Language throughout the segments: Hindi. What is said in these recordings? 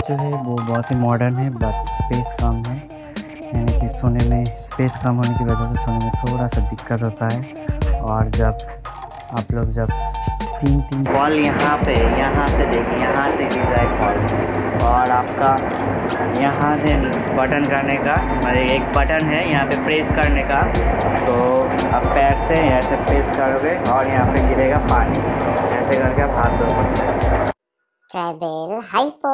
जो है वो बहुत ही मॉडर्न है, बट स्पेस कम है, यानी कि सोने में स्पेस कम होने की वजह से सोने में थोड़ा सा दिक्कत होता है। और जब आप लोग जब तीन बॉल यहाँ से देखिए, यहाँ से गिर जाए बॉल, और आपका यहाँ से बटन करने का, मतलब एक बटन है यहाँ पे प्रेस करने का, तो आप पैर से ऐसे प्रेस करोगे और यहाँ पे गिरेगा पानी, ऐसे करके आप हाथ धो सकते हैं। ट्रैवल हाइपो।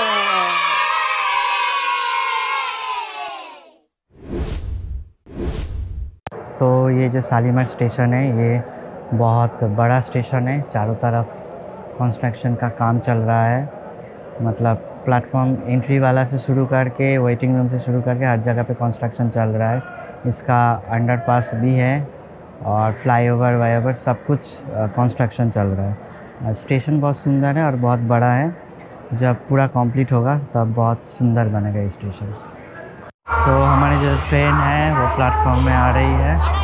तो ये जो शालीमार स्टेशन है ये बहुत बड़ा स्टेशन है, चारों तरफ कंस्ट्रक्शन का काम चल रहा है, मतलब प्लेटफॉर्म एंट्री वाला से शुरू करके वेटिंग रूम से शुरू करके हर जगह पे कंस्ट्रक्शन चल रहा है। इसका अंडरपास भी है और फ्लाईओवर वाईओवर सब कुछ कंस्ट्रक्शन चल रहा है। स्टेशन बहुत सुंदर है और बहुत बड़ा है, जब पूरा कंप्लीट होगा तब बहुत सुंदर बनेगा ये स्टेशन। तो हमारी जो ट्रेन है वो प्लेटफॉर्म में आ रही है।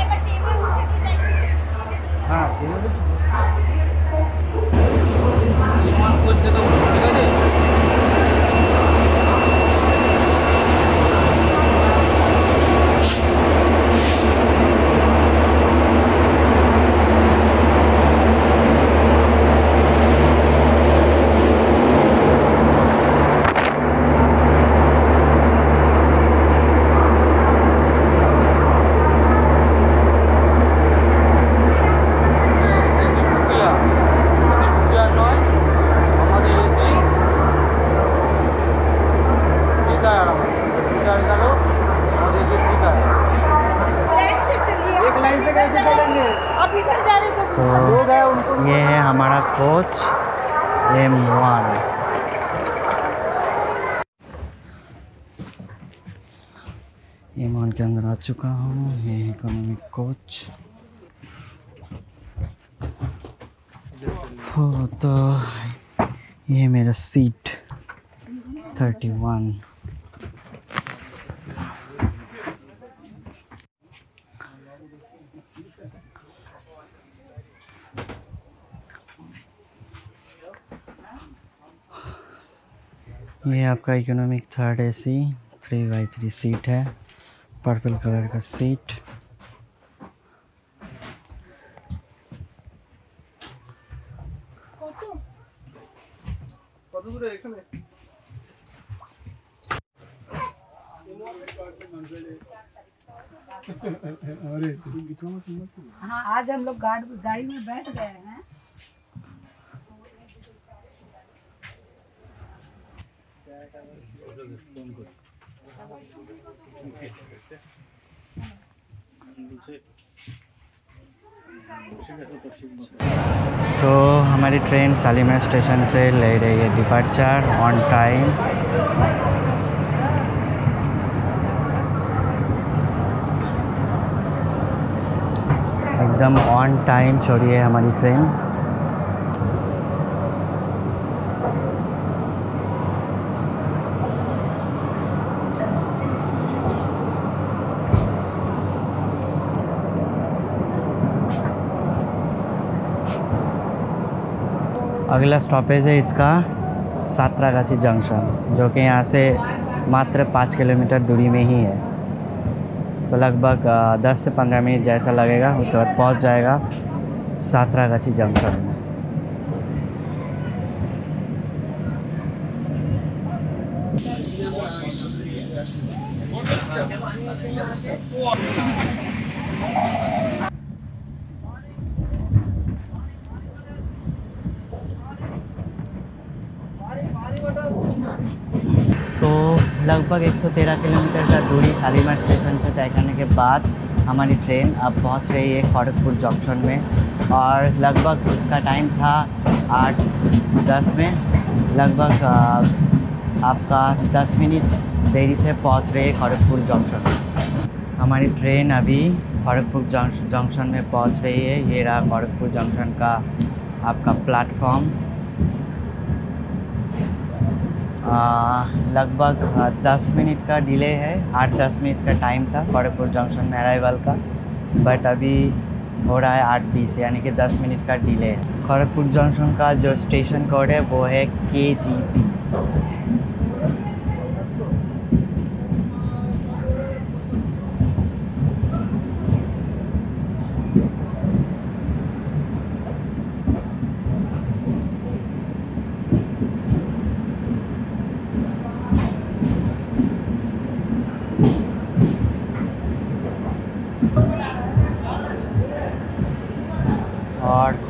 तो ये है हमारा कोच M1। M1 के अंदर आ चुका हूँ। ये इकोनॉमिक कोच हो, तो ये मेरा सीट 31। ये आपका economic third AC 3x3 seat है, पर्पल कलर का सीट। हाँ, आज हम लोग गाड़ी में बैठ गए हैं। तो हमारी ट्रेन शालीमार स्टेशन से ले रही है डिपार्चर ऑन टाइम। एकदम ऑन टाइम छोड़ी है हमारी ट्रेन। अगला स्टॉपेज है इसका सातरागाछी जंक्शन, जो कि यहाँ से मात्र 5 किलोमीटर दूरी में ही है। तो लगभग 10 से 15 मिनट जैसा लगेगा, उसके बाद पहुँच जाएगा सातरागाछी जंक्शन में। तो लगभग 113 किलोमीटर का दूरी शालीमार स्टेशन से तय करने के बाद हमारी ट्रेन अब पहुंच रही है खड़गपुर जंक्शन में, और लगभग उसका टाइम था 8:10 में। लगभग आपका 10 मिनट देरी से पहुंच रही है खड़गपुर जंक्शन। हमारी ट्रेन अभी खड़गपुर जंक्शन में पहुंच रही है। ये रहा खड़गपुर जंक्शन का आपका प्लेटफॉर्म। लगभग 10 मिनट का डिले है, 8-10 मिनट का टाइम था खड़गपुर जंक्शन में अराइवल का, बट अभी हो रहा है 8:20, यानी कि 10 मिनट का डिले है। खड़गपुर जंक्शन का जो स्टेशन कोड है वो है KGP।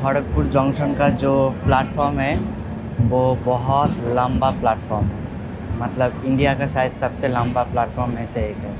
खड़गपुर जंक्शन का जो प्लेटफॉर्म है वो बहुत लंबा प्लेटफॉर्म है, मतलब इंडिया का शायद सबसे लंबा प्लेटफॉर्म में से एक है।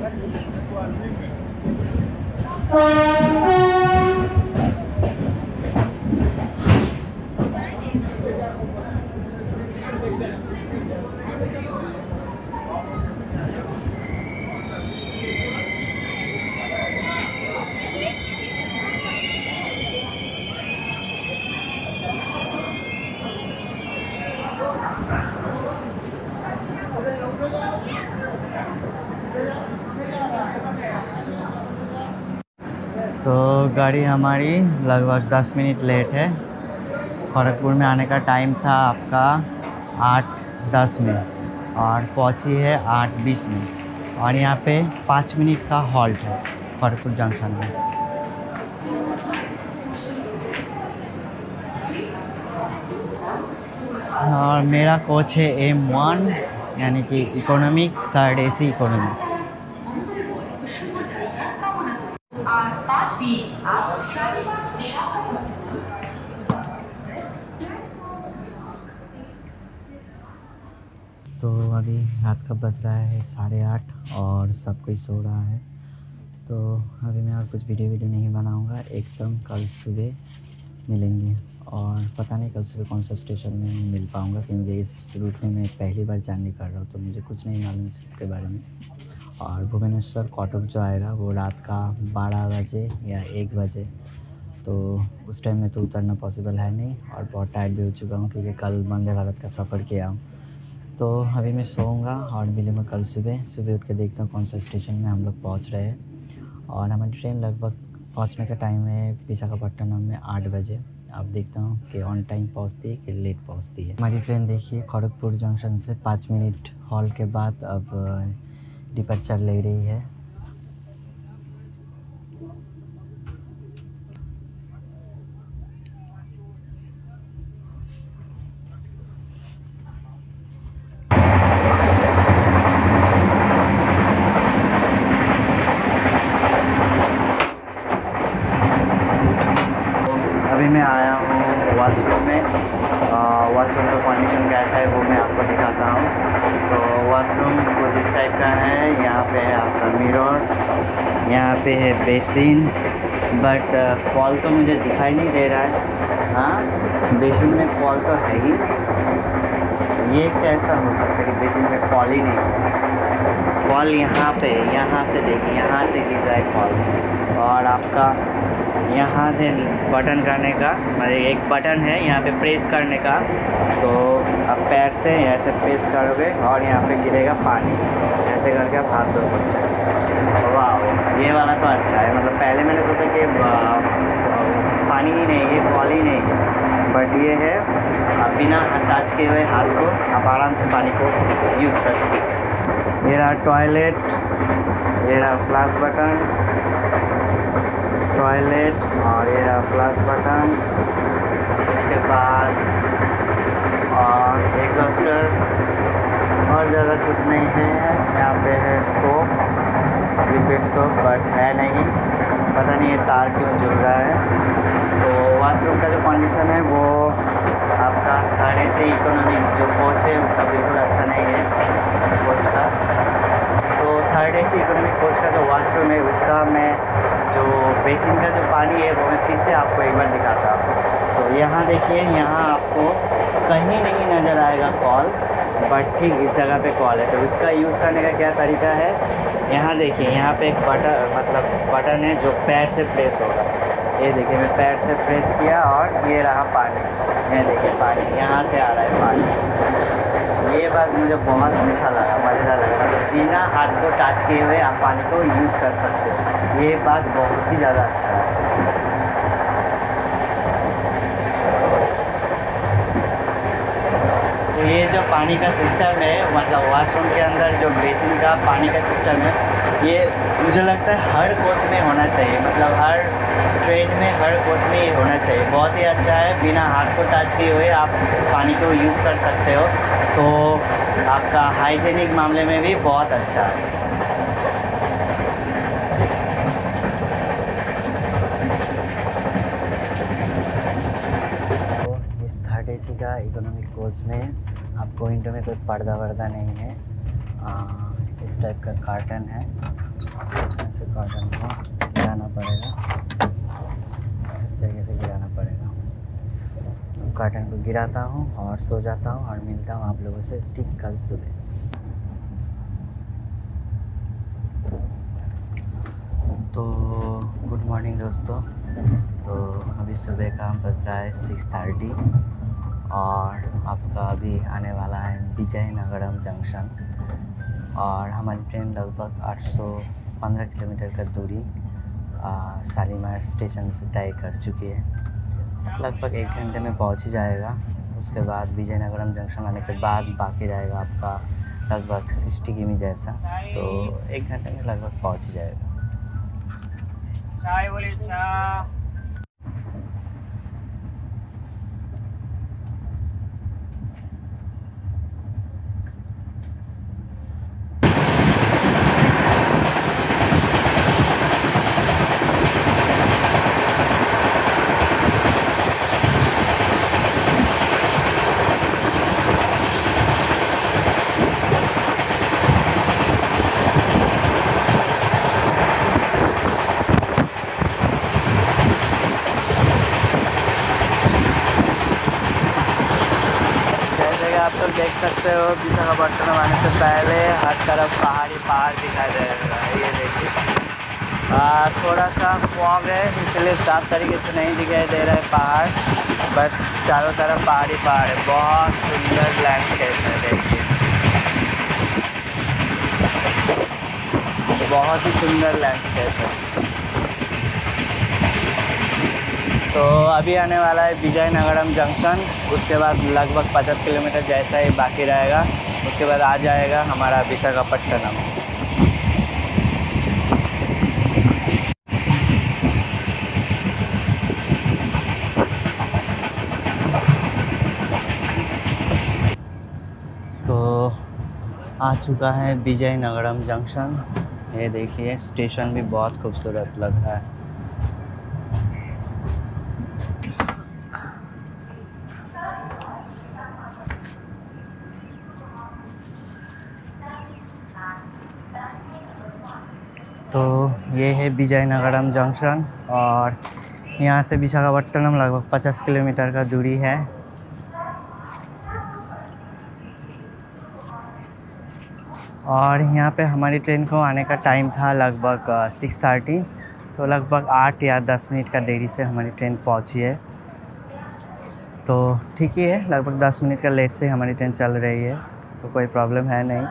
तो गाड़ी हमारी लगभग 10 मिनट लेट है। खड़गपुर में आने का टाइम था आपका 8:10 में और पहुंची है 8:20 में, और यहाँ पे 5 मिनट का हॉल्ट है खड़गपुर जंक्शन में। और मेरा कोच है M1 यानी कि इकोनॉमिक, 3rd AC इकोनॉमिक। तो अभी रात का बज रहा है 8:30 और सब कोई सो रहा है। तो अभी मैं और कुछ वीडियो नहीं बनाऊंगा, एकदम कल सुबह मिलेंगे। और पता नहीं कल सुबह कौन सा स्टेशन में मिल पाऊंगा, क्योंकि इस रूट में मैं पहली बार जर्नी कर रहा हूँ, तो मुझे कुछ नहीं मालूम इस रूट के बारे में। और भुवनेश्वर कटक जो आएगा वो रात का 12 बजे या 1 बजे, तो उस टाइम में तो उतरना पॉसिबल है नहीं, और बहुत टायर्ड भी हो चुका हूँ क्योंकि कल वंदे भारत का सफ़र किया हूँ। तो अभी मैं सोऊंगा और मिलूँगा कल सुबह उठ के देखता हूँ कौन सा स्टेशन में हम लोग पहुँच रहे हैं। और हमारी ट्रेन लगभग पहुँचने का टाइम है विशाखापट्टनम में 8 बजे। अब देखता हूँ कि ऑन टाइम पहुँचती है कि लेट पहुँचती है। हमारी ट्रेन देखिए खड़गपुर जंक्शन से 5 मिनट हॉल्ट के बाद अब डिपार्चर ले रही है। अभी मैं आया हूँ वॉशरूम में। वॉशरूम का कंडीशन कैसा है वो मैं आपको दिखाता हूँ। तो वॉशरूम कुछ इस टाइप का है। यहाँ पे है आपका मिरर, यहाँ पे है बेसिन, बट कॉल तो मुझे दिखाई नहीं दे रहा है। हाँ, बेसिन में कॉल तो है ही, ये कैसा हो सकता है कि बेसिन में कॉल ही नहीं है। कॉल यहाँ पे, यहाँ से देखिए, यहाँ से गिर रहा है कॉल। और आपका यहाँ से बटन करने का, मतलब एक बटन है यहाँ पे प्रेस करने का, तो आप पैर से ऐसे प्रेस करोगे और यहाँ पे गिरेगा पानी, ऐसे करके आप हाथ धो सकते हैं। वाह, ये वाला तो अच्छा है। मतलब पहले मैंने सोचा कि पानी ही नहीं है, कॉल ही नहीं है, बट ये है आप बिना टच किए हुए हाथ को आप आराम से पानी को यूज़ कर सकते हैं। ये रहा टॉयलेट, ये रहा फ्लैश बटन, टॉयलेट, और ये रहा फ्लैश बटन। उसके बाद और एग्जॉस्टर, और ज़्यादा कुछ नहीं है। यहाँ पे है सोप, लिक्विड सोप, बट है नहीं, पता नहीं ये तार क्यों जुड़ रहा है। तो वॉशरूम का जो कंडीशन है वो आपका 3rd AC इकोनॉमिक जो कोच है उसका बिल्कुल अच्छा नहीं है कोच का। तो 3rd AC इकोनॉमिक कोच का जो वॉशरूम है उसका मैं जो बेसिन का जो पानी है वो मैं फिर से आपको एक बार दिखाता हूँ। तो यहाँ देखिए, यहाँ आपको कहीं नहीं नज़र आएगा कॉल, बट ठीक इस जगह पे कॉल है। तो उसका यूज़ करने का क्या तरीका है, यहाँ देखिए, यहाँ पे एक बटन है जो पैर से प्रेस होगा। ये देखिए, मैं पैर से प्रेस किया और ये रहा पानी, ये देखिए पानी यहाँ से आ रहा है पानी। ये बात मुझे बहुत अच्छा लगा, मज़ेदार लगा। तो बिना हाथ को टच किए हुए आप पानी को यूज़ कर सकते हो, ये बात बहुत ही ज़्यादा अच्छा है। तो ये जो पानी का सिस्टम है, मतलब वॉशरूम के अंदर जो बेसिन का पानी का सिस्टम है, ये मुझे लगता है हर कोच में होना चाहिए, मतलब हर ट्रेन में, हर कोच में ये होना चाहिए। बहुत ही अच्छा है, बिना हाथ को टच किए हुए आप पानी को यूज़ कर सकते हो, तो आपका हाइजीनिक मामले में भी बहुत अच्छा है। का इकोनॉमिक कोच में आपको विंडो में कोई पर्दा वर्दा नहीं है। इस टाइप का कार्टन है, ऐसे कार्टन को गिराना पड़ेगा, इस तरीके से गिराना पड़ेगा। कार्टन को गिराता हूँ और सो जाता हूँ और मिलता हूँ आप लोगों से ठीक कल सुबह। तो गुड मॉर्निंग दोस्तों। तो अभी सुबह का बज रहा है 6:30 और आपका अभी आने वाला है विजयनगरम जंक्शन और हमारी ट्रेन लगभग 815 किलोमीटर का दूरी शालीमार स्टेशन से तय कर चुकी है। लगभग 1 घंटे में पहुंच ही जाएगा। उसके बाद विजयनगरम जंक्शन आने के बाद बाकी रहेगा आपका लगभग 60 किमी जैसा, तो 1 घंटे में लगभग पहुंच ही जाएगा। चाय बोलिए चाय। आप लोग देख सकते हो विशाखापट्टनम आने से पहले हर तरफ पहाड़ दिखाई दे रहा है। ये देखिए थोड़ा सा फॉग है इसलिए साफ तरीके से नहीं दिखाई दे रहा है पहाड़, बट चारों तरफ पहाड़ है। बहुत सुंदर लैंडस्केप है, देखिए बहुत ही सुंदर लैंडस्केप है। तो अभी आने वाला है विजयनगरम जंक्शन, उसके बाद लगभग 50 किलोमीटर जैसा ही बाकी रहेगा, उसके बाद आ जाएगा हमारा विशाखापट्टनम। तो आ चुका है विजयनगरम जंक्शन। ये देखिए स्टेशन भी बहुत खूबसूरत लग रहा है। तो ये है विजयनगरम जंक्शन और यहाँ से विशाखापट्टनम लगभग 50 किलोमीटर का दूरी है। और यहाँ पे हमारी ट्रेन को आने का टाइम था लगभग 6:30, तो लगभग 8 या 10 मिनट का देरी से हमारी ट्रेन पहुँची है। तो ठीक ही है, लगभग 10 मिनट का लेट से हमारी ट्रेन चल रही है, तो कोई प्रॉब्लम है नहीं।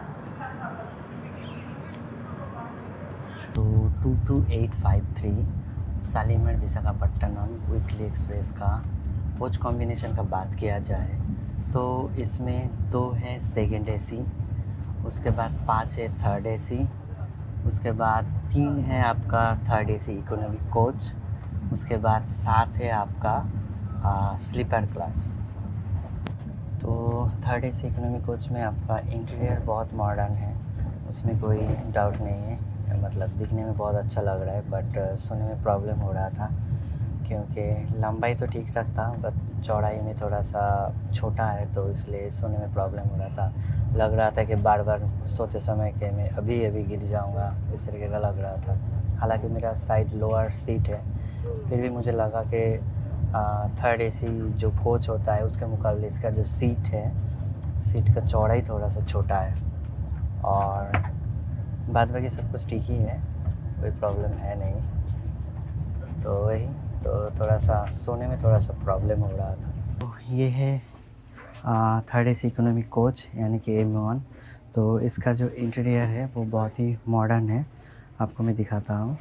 तो 22853 शालीमार विशाखापट्टनम वीकली एक्सप्रेस का कोच कॉम्बिनेशन का बात किया जाए तो इसमें 2 है सेकंड एसी, उसके बाद 5 है थर्ड एसी, उसके बाद 3 है आपका थर्ड एसी इकोनॉमी कोच, उसके बाद 7 है आपका स्लीपर क्लास। तो थर्ड एसी इकोनॉमी कोच में आपका इंटीरियर बहुत मॉडर्न है, उसमें कोई डाउट नहीं है, मतलब दिखने में बहुत अच्छा लग रहा है, बट सोने में प्रॉब्लम हो रहा था क्योंकि लंबाई तो ठीक ठाक था बट चौड़ाई में थोड़ा सा छोटा है, तो इसलिए सोने में प्रॉब्लम हो रहा था। लग रहा था कि बार बार सोते समय कि मैं अभी गिर जाऊंगा, इस तरीके का लग रहा था। हालांकि मेरा साइड लोअर सीट है, फिर भी मुझे लगा कि थर्ड एसी जो कोच होता है उसके मुकाबले इसका जो सीट है, सीट का चौड़ाई थोड़ा सा छोटा है और बाद बाकी सब कुछ ठीक ही है, कोई प्रॉब्लम है नहीं। तो वही तो थोड़ा सा सोने में थोड़ा सा प्रॉब्लम हो रहा था। तो ये है थर्ड एसी इकोनॉमी कोच यानी कि M1। तो इसका जो इंटीरियर है वो बहुत ही मॉडर्न है, आपको मैं दिखाता हूँ।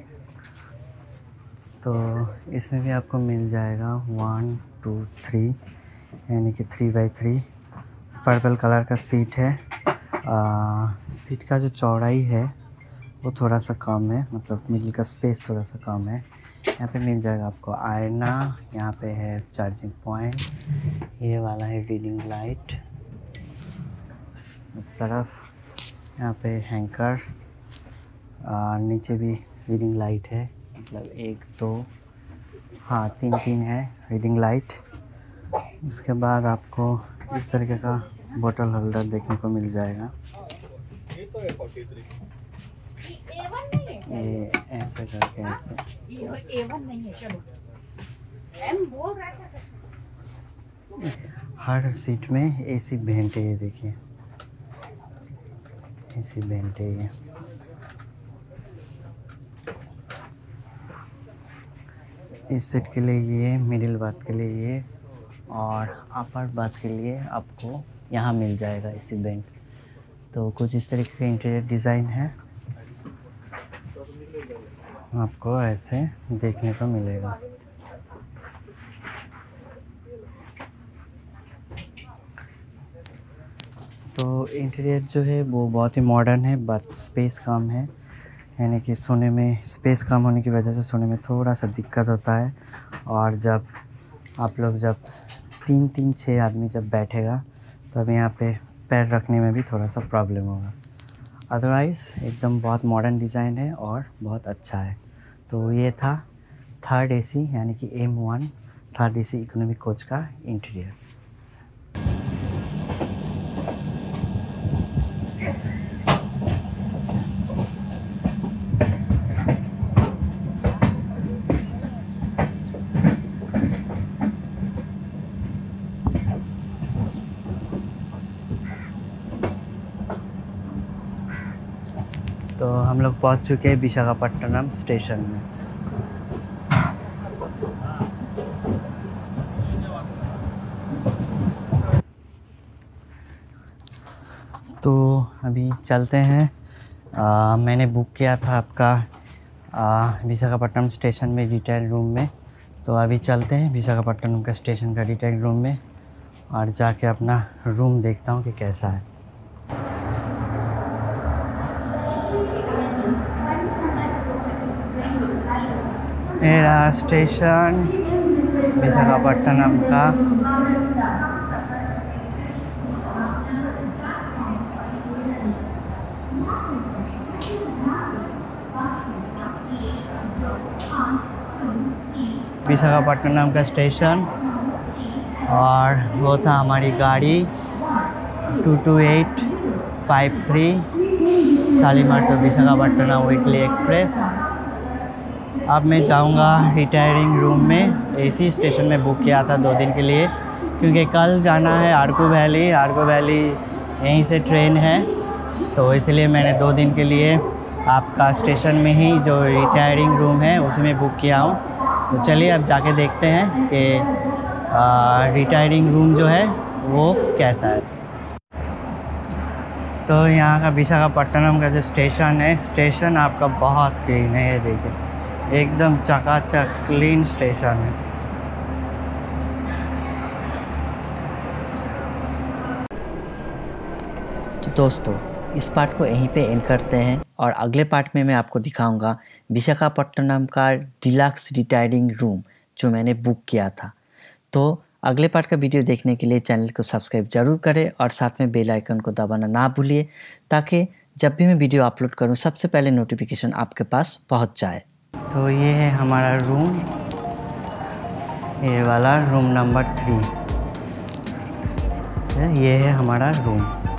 तो इसमें भी आपको मिल जाएगा 1 2 3 यानी कि 3x3 पर्पल कलर का सीट है। सीट का जो चौड़ाई है वो थोड़ा सा कम है, मतलब मिडिल का स्पेस थोड़ा सा कम है। यहाँ पे मिल जाएगा आपको आईना, यहाँ पे है चार्जिंग पॉइंट, ये वाला है रीडिंग लाइट, इस तरफ यहाँ पे हैंकर, नीचे भी रीडिंग लाइट है, मतलब 1 2 हाँ 3 है रीडिंग लाइट। उसके बाद आपको इस तरीके का बोतल होल्डर देखने को मिल जाएगा। ये ऐसे करके ऐसे A1 नहीं है, चलो एम बोल रहा था। हर सीट में एसी वेंट है, ये देखिए एसी वेंट है ये। इस सीट के लिए ये, मिडिल बात के लिए ये, और अपर बात के लिए आपको यहाँ मिल जाएगा एसी वेंट। तो कुछ इस तरीके का इंटीरियर डिज़ाइन है, आपको ऐसे देखने को मिलेगा। तो इंटीरियर जो है वो बहुत ही मॉडर्न है, बट स्पेस कम है, यानी कि सोने में स्पेस कम होने की वजह से सोने में थोड़ा सा दिक्कत होता है। और जब आप लोग जब 3-6 आदमी जब बैठेगा तब यहाँ पे पैर रखने में भी थोड़ा सा प्रॉब्लम होगा। अदरवाइज़ एकदम बहुत मॉडर्न डिज़ाइन है और बहुत अच्छा है। तो ये था थर्ड एसी यानी कि M1 third AC economy coach का इंटीरियर। तो हम लोग पहुंच चुके हैं विशाखापट्टनम स्टेशन में। तो अभी चलते हैं। मैंने बुक किया था आपका विशाखापट्टनम स्टेशन में डिटेल रूम में। तो अभी चलते हैं विशाखापट्टनम का स्टेशन का डिटेल रूम में और जाके अपना रूम देखता हूँ कि कैसा है। मेरा स्टेशन विशाखापट्टनम का। विशाखापट्टनम का स्टेशन, और वो था हमारी गाड़ी 22853 Shalimar to Visakhapatnam weekly express. अब मैं जाऊंगा रिटायरिंग रूम में। एसी स्टेशन में बुक किया था 2 दिन के लिए, क्योंकि कल जाना है अरकू वैली। अरकू वैली यहीं से ट्रेन है, तो इसलिए मैंने 2 दिन के लिए आपका स्टेशन में ही जो रिटायरिंग रूम है उसमें बुक किया हूँ। तो चलिए अब जाके देखते हैं कि रिटायरिंग रूम जो है वो कैसा है। तो यहाँ का विशाखापट्टनम का जो स्टेशन है, स्टेशन आपका बहुत क्लीन है। ये देखिए एकदम चकाचक क्लीन स्टेशन है। तो दोस्तों इस पार्ट को यहीं पे एंड करते हैं, और अगले पार्ट में मैं आपको दिखाऊंगा विशाखापट्टनम का डिलक्स रिटायरिंग रूम जो मैंने बुक किया था। तो अगले पार्ट का वीडियो देखने के लिए चैनल को सब्सक्राइब जरूर करें और साथ में बेल आइकन को दबाना ना भूलिए, ताकि जब भी मैं वीडियो अपलोड करूं सबसे पहले नोटिफिकेशन आपके पास पहुंच जाए। तो ये है हमारा रूम, ये वाला रूम नंबर 3, ये है हमारा रूम।